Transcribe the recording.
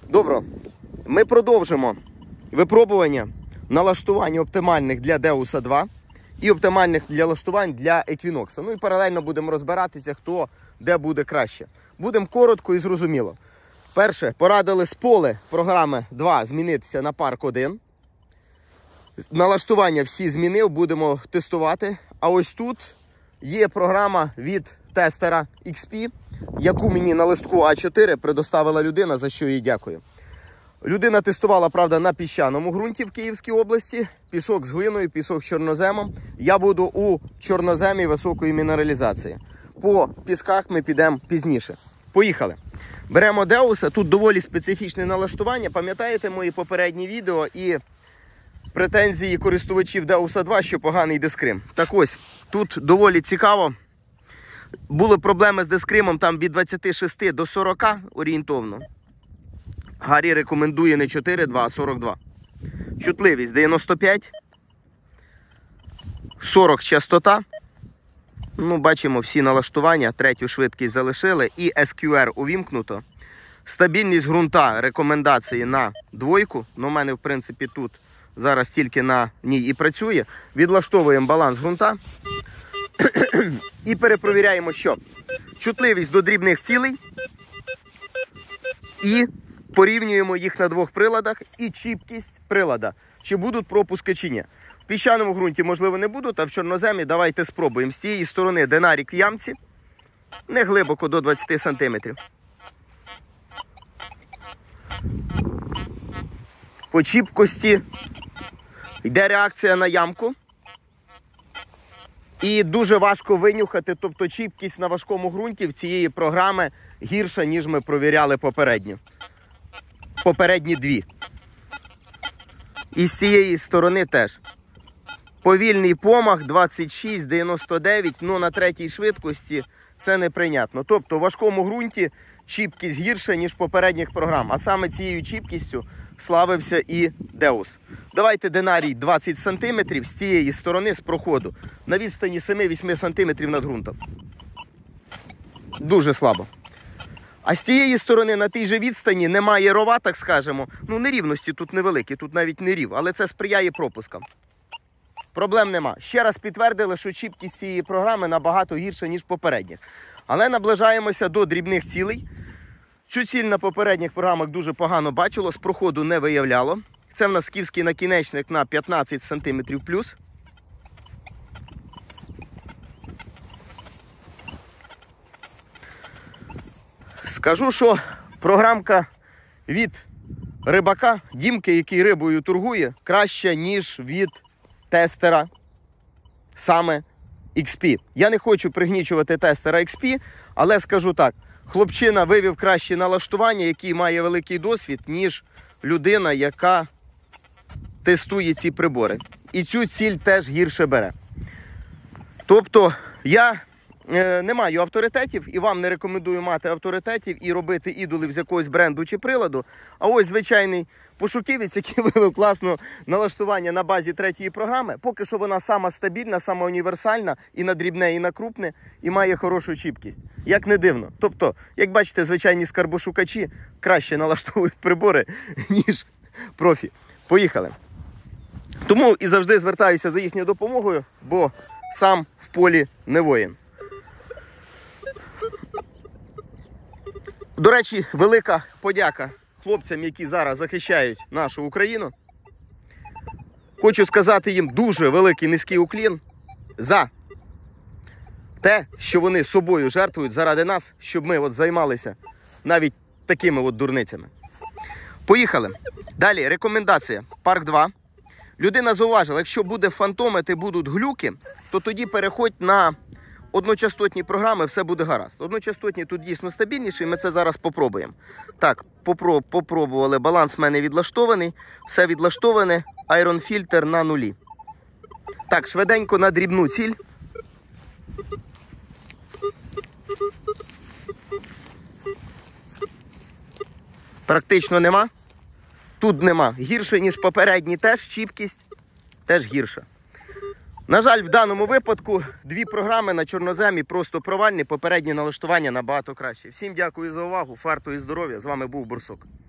Добре, ми продовжимо випробування налаштувань оптимальних для Деуса 2 і оптимальних налаштувань для Equinox. Ну і паралельно будемо розбиратися, хто де буде краще. Будемо коротко і зрозуміло. Перше, порадили з поле програми 2 змінитися на парк 1. Налаштування всі змінив, будемо тестувати. А ось тут є програма від тестера XP, яку мені на листку А4 предоставила людина, за що їй дякую. Людина тестувала, правда, на піщаному ґрунті в Київській області. Пісок з глиною, пісок з чорноземом. Я буду у чорноземі високої мінералізації. По пісках ми підемо пізніше. Поїхали. Беремо Деуса. Тут доволі специфічне налаштування. Пам'ятаєте мої попередні відео і претензії користувачів Деуса 2, що поганий дискрим. Так ось, тут доволі цікаво. Були проблеми з дискримом там від 26 до 40 орієнтовно. Гаррі рекомендує не 4,2, а 42. Чутливість 95. 40 частота. Ну, бачимо всі налаштування. Третю швидкість залишили. І SQR увімкнуто. Стабільність ґрунта рекомендації на 2. Ну, у мене, в принципі, тут зараз тільки на ній і працює. Відлаштовуємо баланс ґрунта. І перепровіряємо, що чутливість до дрібних цілей. І порівнюємо їх на 2 приладах і чіпкість прилада. Чи будуть пропуски, чи ні. В піщаному ґрунті, можливо, не будуть, а в чорноземі давайте спробуємо. З цієї сторони динарік в ямці. Не глибоко, до 20 см. По чіпкості йде реакція на ямку. І дуже важко винюхати, тобто чіпкість на важкому ґрунті в цієї програми гірша, ніж ми провіряли попередньо. Попередні 2. І з цієї сторони теж. Повільний помах 26-99, ну на 3-й швидкості це неприйнятно. Тобто в важкому ґрунті чіпкість гірша, ніж попередніх програм. А саме цією чіпкістю славився і Деус. Давайте динарій 20 см з цієї сторони, з проходу, на відстані 7-8 см над ґрунтом. Дуже слабо. А з цієї сторони, на тій же відстані, немає рова, так скажемо. Ну, нерівності тут невеликі, тут навіть не рів, але це сприяє пропускам. Проблем нема. Ще раз підтвердили, що чіпкість цієї програми набагато гірша, ніж попередніх. Але наближаємося до дрібних цілей. Цю ціль на попередніх програмах дуже погано бачило, з проходу не виявляло. Це в нас скіфський накінечник на 15 см плюс. Скажу, що програмка від рибака, Дімки, який рибою торгує, краща, ніж від тестера саме XP. Я не хочу пригнічувати тестера XP, але скажу так, хлопчина вивів кращі налаштування, який має великий досвід, ніж людина, яка тестує ці прибори. І цю ціль теж гірше бере. Тобто я не маю авторитетів і вам не рекомендую мати авторитетів і робити ідолів з якогось бренду чи приладу. А ось звичайний пошуківець, який вивів класне налаштування на базі 3-ї програми. Поки що вона сама стабільна, сама універсальна і на дрібне, і на крупне, і має хорошу чіпкість. Як не дивно. Тобто, як бачите, звичайні скарбошукачі краще налаштовують прибори, ніж профі. Поїхали. Тому і завжди звертаюся за їхньою допомогою, бо сам в полі не воїн. До речі, велика подяка хлопцям, які зараз захищають нашу Україну. Хочу сказати їм дуже великий низький уклін за те, що вони собою жертвують заради нас, щоб ми займалися навіть такими дурницями. Поїхали. Далі, рекомендація. Парк 2. Людина зауважила, якщо буде фантомити, будуть глюки, то тоді переходь на одночастотні програми, все буде гаразд. Одночастотні тут дійсно стабільніші, ми це зараз попробуємо. Так, попробували, баланс в мене відлаштований, все відлаштоване, Iron Filter на 0. Так, швиденько на дрібну ціль. Практично нема. Тут нема. Гірше, ніж попередні теж, чіпкість теж гірша. На жаль, в даному випадку 2 програми на чорноземі просто провальні, попередні налаштування набагато краще. Всім дякую за увагу, фарту і здоров'я. З вами був Борсук.